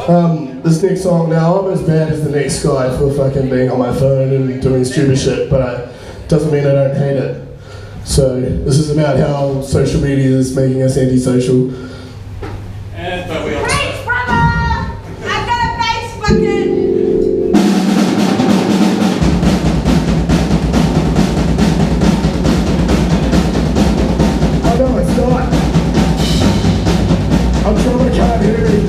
This next song, now I'm as bad as the next guy for fucking being on my phone and doing stupid shit, but doesn't mean I don't hate it. So this is about how social media is making us antisocial. But we all Preach, brother! I've got a bass fucking... Oh no, it's not. I'm trying, I can't hear it.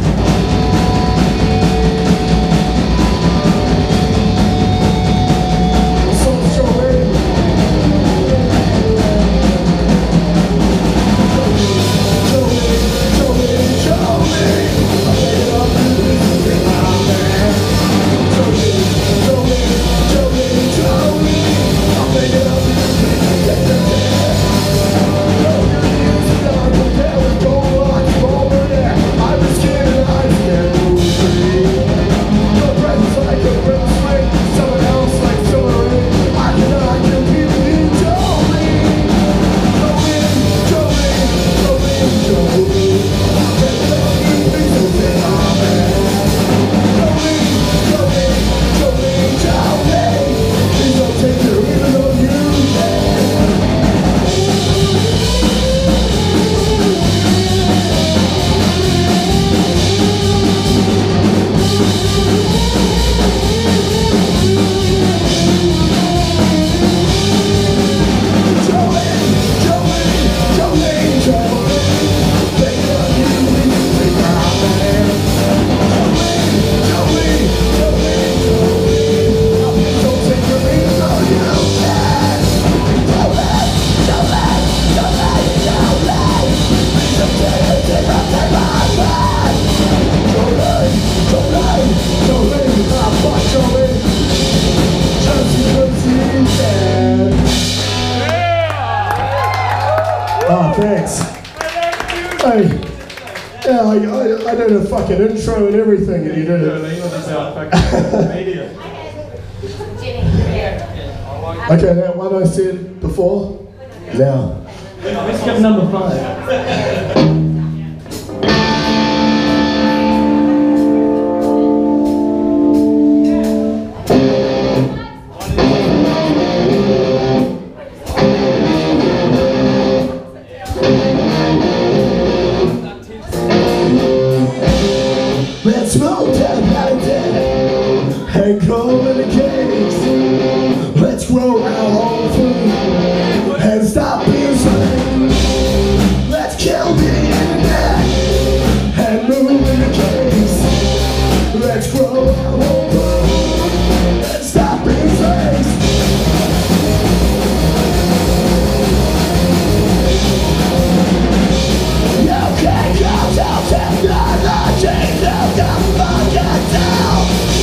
Oh, thanks. Hey, yeah, I did a fucking intro and everything, and you did it. Okay, that one I said before. Now. Let's get number 5. Let's smoke that mountain and go in the caves. Let's grow our own food and stop being slaves. Let's kill the internet and move in the caves. Let's grow our own food and stop being slaves. You can't go to technology, you can fuck it down.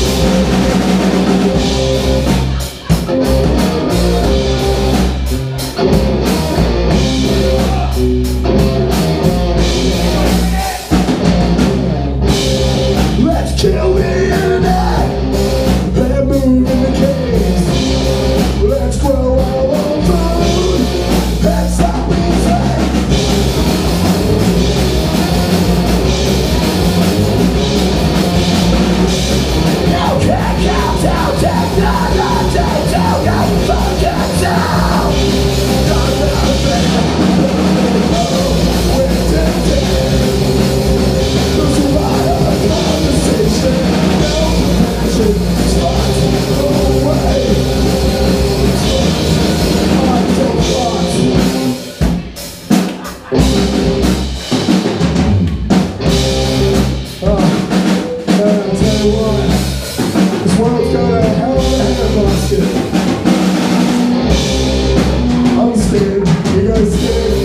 Let's kill the internet and move in the caves. Let's grow our own food and stop being slaves. You can't count down technology till you fuck it down. We're tempted. Lose your mind on a conversation. No compassion. Spots go away. I don't want. I'll tell you what. This world's got a hell of a handbasket. I'm scared. You guys scared?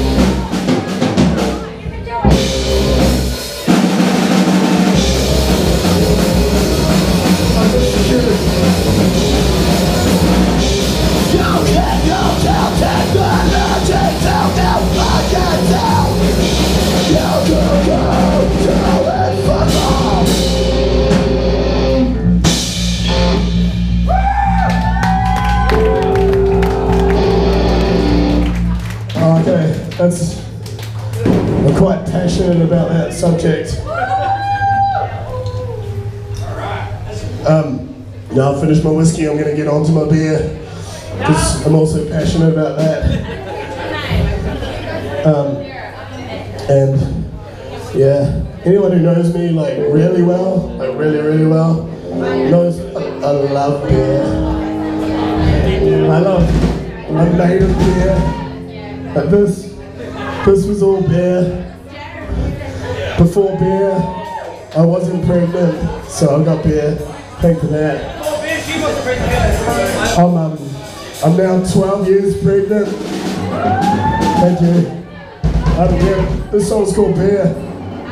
I'm just scared. You can't go down technology till you fuck it down. You can go down and fuck off. Okay, I'm quite passionate about that subject. Now I've finished my whiskey, I'm going to get on to my beer, because I'm also passionate about that. And yeah, anyone who knows me like really well, like really well, knows I love beer. I'm made of beer. Like this was all beer. Before beer, I wasn't pregnant, so I got beer. Thank you for that. I'm now 12 years pregnant. Thank you. This song's called Beer.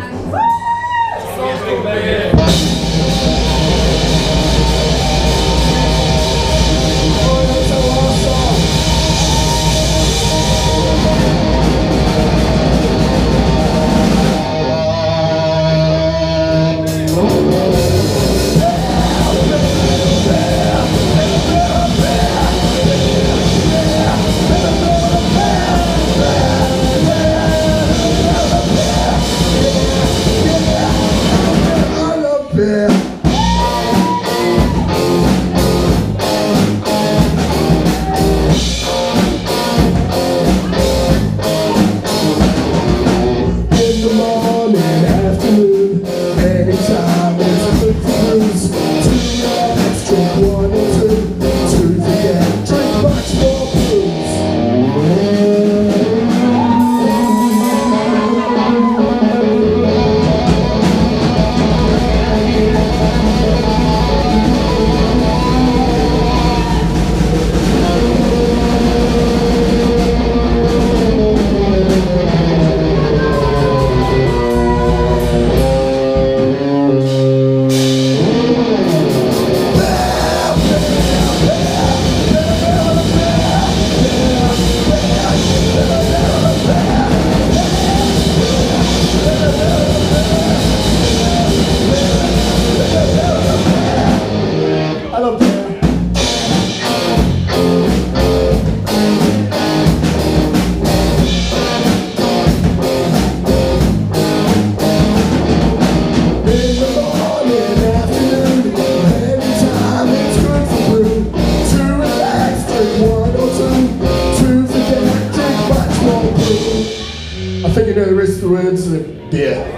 I think you know the rest of the words of the beer.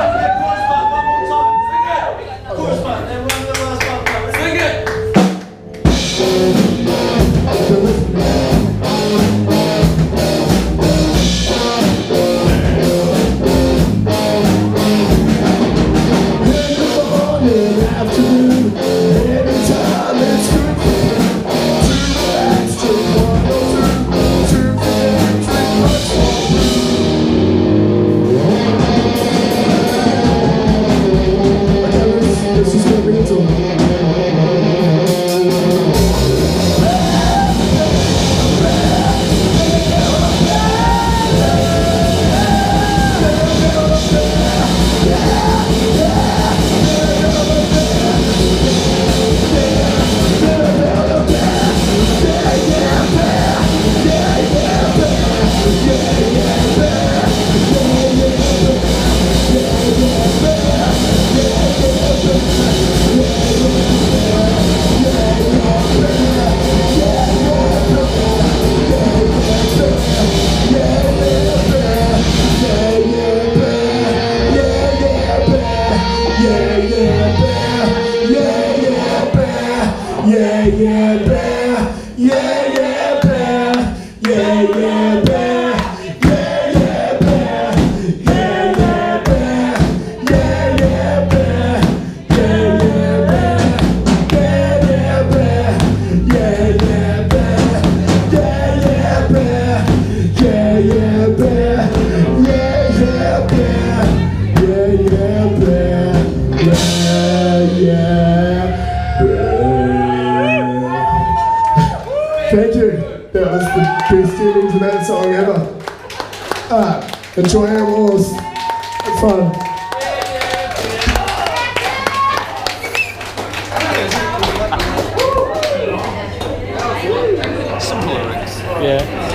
Thank you. That was the best ending to that song ever. Enjoy our wars. It's fun. Yeah.